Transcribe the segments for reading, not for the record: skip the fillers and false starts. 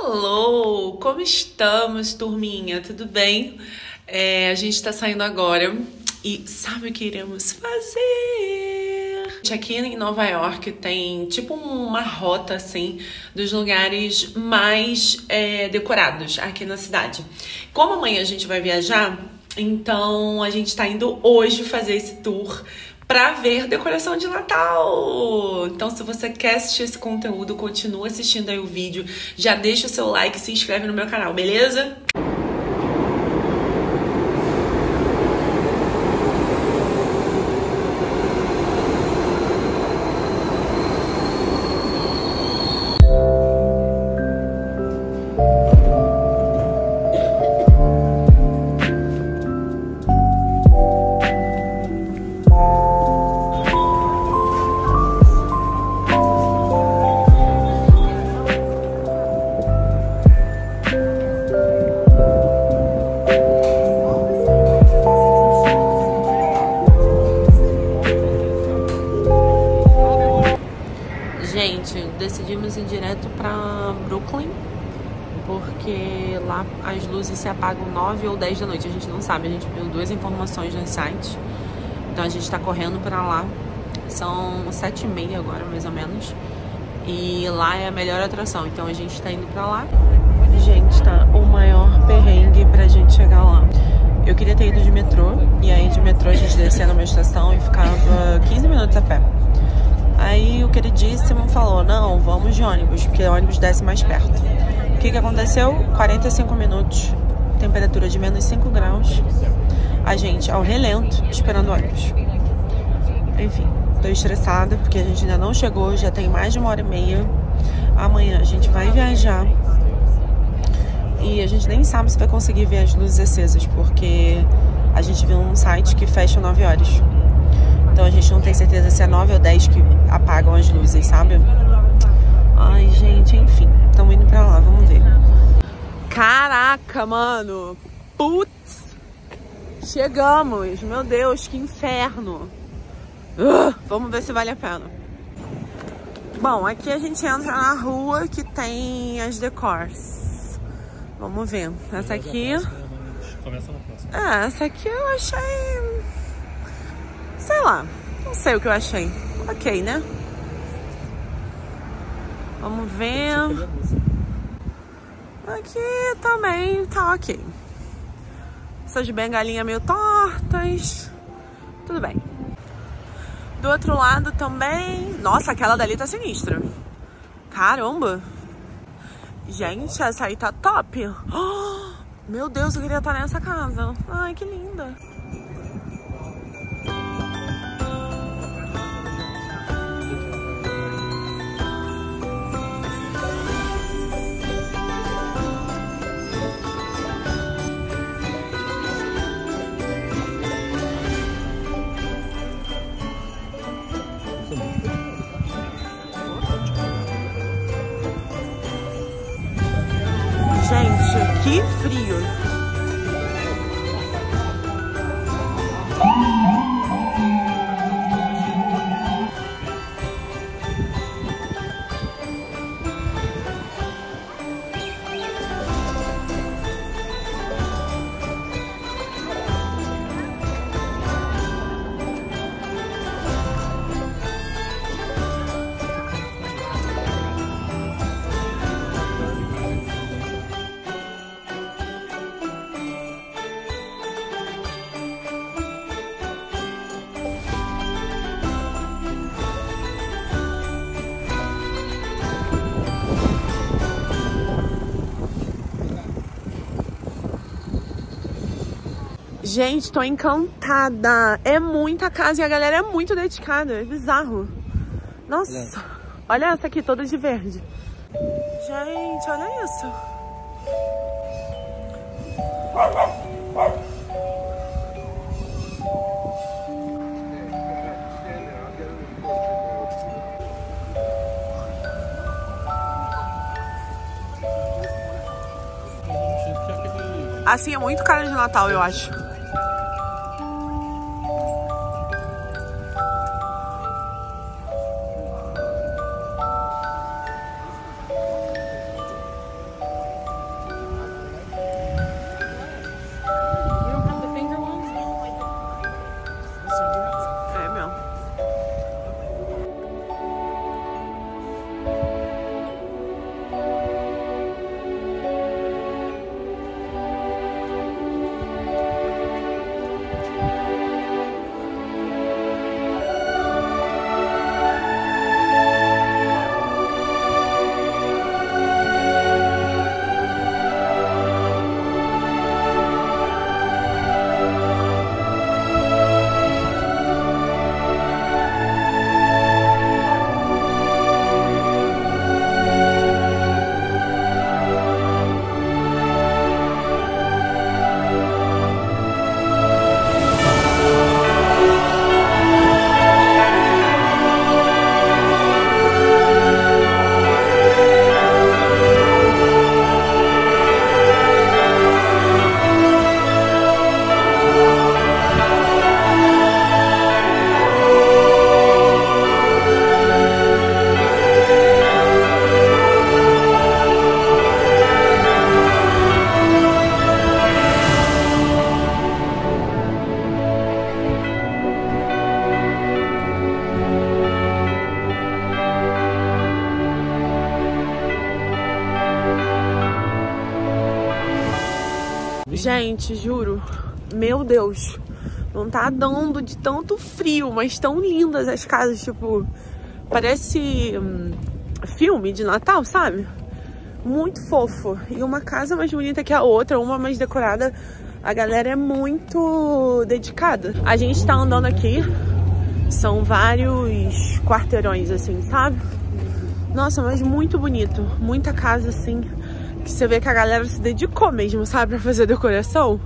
Alô, como estamos, turminha? Tudo bem? A gente tá saindo agora e sabe o que iremos fazer? Aqui em Nova York tem tipo uma rota assim dos lugares mais decorados aqui na cidade. Como amanhã a gente vai viajar, então a gente tá indo hoje fazer esse tour pra ver decoração de Natal. Então, se você quer assistir esse conteúdo, continua assistindo aí o vídeo. Já deixa o seu like e se inscreve no meu canal, beleza? Gente, decidimos ir direto pra Brooklyn, porque lá as luzes se apagam 9 ou 10 da noite, a gente não sabe, a gente viu duas informações no site, então a gente tá correndo pra lá, são 7h30 agora, mais ou menos, e lá é a melhor atração, então a gente tá indo pra lá. Gente, tá o maior perrengue pra gente chegar lá. Eu queria ter ido de metrô, e aí de metrô a gente descia numa estação e ficava 15 minutos a pé. Aí o queridíssimo falou, não, vamos de ônibus, porque o ônibus desce mais perto. O que aconteceu? 45 minutos, temperatura de menos 5 graus, a gente ao relento, esperando o ônibus. Enfim, tô estressada, porque a gente ainda não chegou, já tem mais de 1h30. Amanhã a gente vai viajar. E a gente nem sabe se vai conseguir ver as luzes acesas, porque a gente viu um site que fecha 9 horas. Então a gente não tem certeza se é 9 ou 10 que apagam as luzes, sabe? Ai, gente, enfim. Estamos indo pra lá, vamos ver. Caraca, mano. Putz. Chegamos. Meu Deus, que inferno. Vamos ver se vale a pena. Bom, aqui a gente entra na rua que tem as decors. Vamos ver. Essa aqui... Começa na próxima. Essa aqui eu achei... Sei lá, não sei o que eu achei. Ok, né? Vamos ver. Aqui também tá ok. Essas bengalinhas meio tortas. Tudo bem. Do outro lado também. Nossa, aquela dali tá sinistra. Caramba. Gente, essa aí tá top. Oh, meu Deus, eu queria estar nessa casa. Ai, que linda. Gente, que frio! Gente, tô encantada. É muita casa e a galera é muito dedicada. É bizarro. Nossa, olha essa aqui toda de verde. Gente, olha isso. Assim é muito cara de Natal, eu acho. Gente, juro, meu Deus, não tá dando de tanto frio, mas tão lindas as casas, tipo, parece filme de Natal, sabe? Muito fofo. E uma casa mais bonita que a outra, uma mais decorada. A galera é muito dedicada. A gente tá andando aqui, são vários quarteirões, assim, sabe? Nossa, mas muito bonito. Muita casa, assim, que você vê que a galera se dedicou mesmo, sabe? Pra fazer decoração.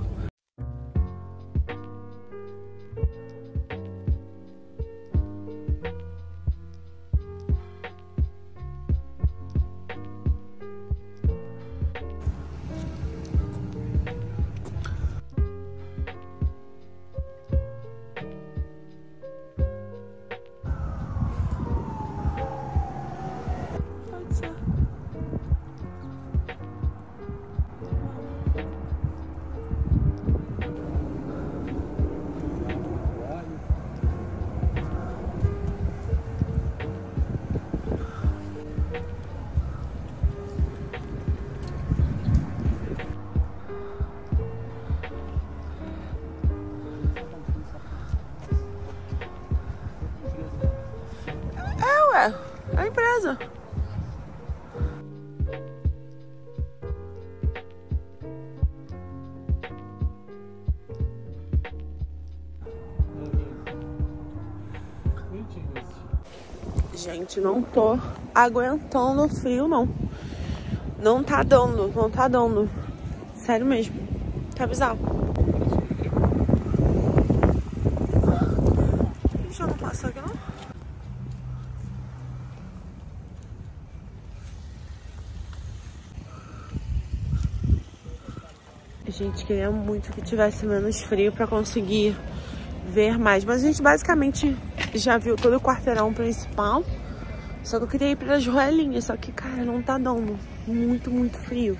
É a empresa. Gente, não tô aguentando o frio, não. Não tá dando, não tá dando. Sério mesmo. Tá bizarro. Deixa eu não passar aqui, não. A gente queria muito que tivesse menos frio pra conseguir ver mais. Mas a gente basicamente já viu todo o quarteirão principal. Só que eu queria ir pelas ruelinhas. Só que, cara, não tá dando. Muito, muito frio.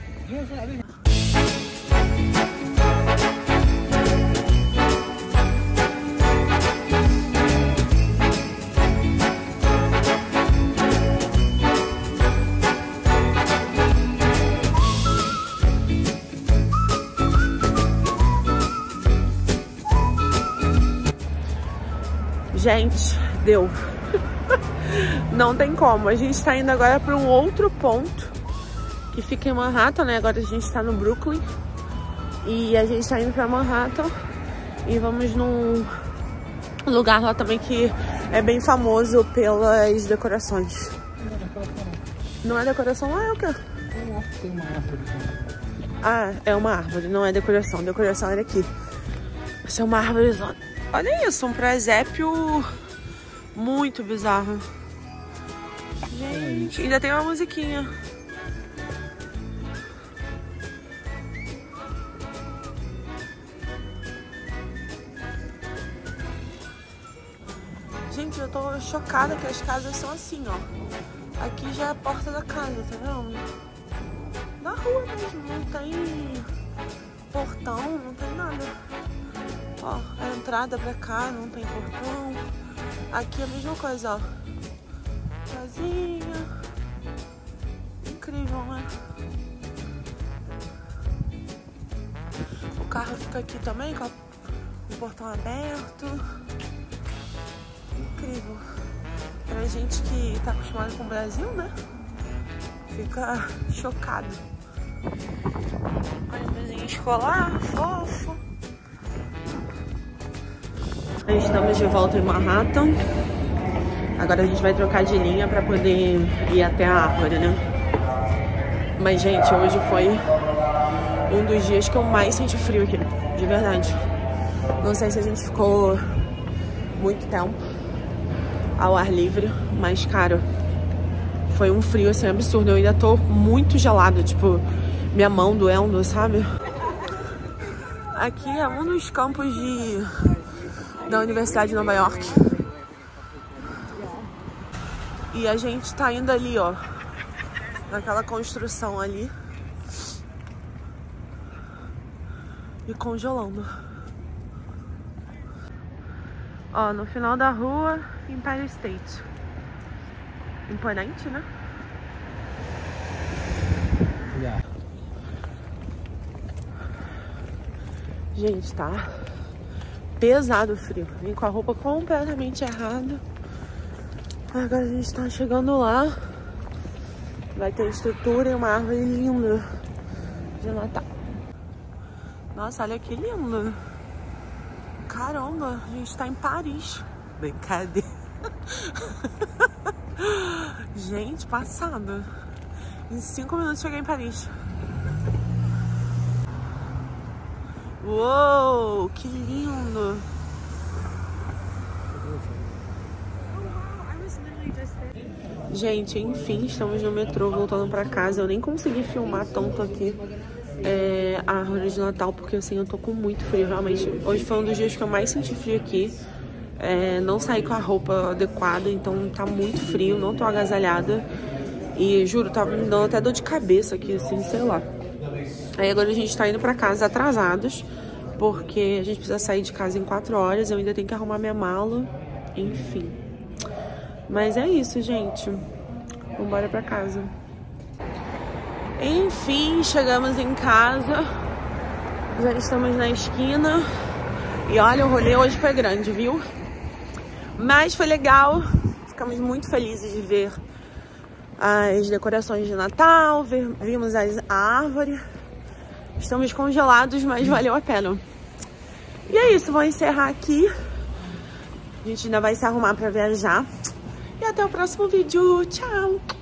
Gente, deu. Não tem como. A gente tá indo agora para um outro ponto que fica em Manhattan, né? Agora a gente tá no Brooklyn. E a gente tá indo pra Manhattan. E vamos num lugar lá também que é bem famoso pelas decorações. Não é decoração? Ah, é o quê? Tem uma árvore. Ah, é uma árvore, não é decoração. Decoração era aqui. Essa é uma árvore. Olha isso, um presépio muito bizarro. Gente, ainda tem uma musiquinha. Gente, eu tô chocada que as casas são assim, ó. Aqui já é a porta da casa, tá vendo? Na rua mesmo, não tem portão, não tem nada. Ó, a entrada pra cá não tem portão. Aqui é a mesma coisa, ó. Casinha. Incrível, né? O carro fica aqui também, com o portão aberto. Incrível. Pra gente que tá acostumado com o Brasil, né? Fica chocado. Olha o vizinho escolar, fofo. Estamos de volta em Manhattan. Agora a gente vai trocar de linha pra poder ir até a árvore, né? Mas, gente, hoje foi um dos dias que eu mais senti frio aqui. De verdade. Não sei se a gente ficou muito tempo ao ar livre, mas, cara, foi um frio, assim, absurdo. Eu ainda tô muito gelada, tipo, minha mão doendo, sabe? Aqui é um dos campos da Universidade de Nova York. E a gente tá indo ali, ó, naquela construção ali. E congelando. Ó, no final da rua, Empire State. Imponente, né? Gente, tá pesado o frio. Vim com a roupa completamente errada. Agora a gente tá chegando lá. Vai ter estrutura e uma árvore linda de Natal. Nossa, olha que lindo. Caramba, a gente tá em Paris. Brincadeira. Gente, passada. Em 5 minutos cheguei em Paris. Uou, que lindo. Gente, enfim, estamos no metrô voltando pra casa. Eu nem consegui filmar tanto aqui a árvore de Natal, porque assim, eu tô com muito frio, realmente. Hoje foi um dos dias que eu mais senti frio aqui. Não saí com a roupa adequada, então tá muito frio, não tô agasalhada. E juro, tá me dando até dor de cabeça aqui, assim, sei lá. Aí agora a gente tá indo pra casa atrasados, porque a gente precisa sair de casa em 4 horas. Eu ainda tenho que arrumar minha mala, enfim. Mas é isso, gente. Vambora pra casa. Enfim, chegamos em casa. Já estamos na esquina. E olha, o rolê hoje foi grande, viu? Mas foi legal. Ficamos muito felizes de ver as decorações de Natal. Vimos a árvore. Estamos congelados, mas valeu a pena. E é isso, vou encerrar aqui. A gente ainda vai se arrumar pra viajar. E até o próximo vídeo. Tchau!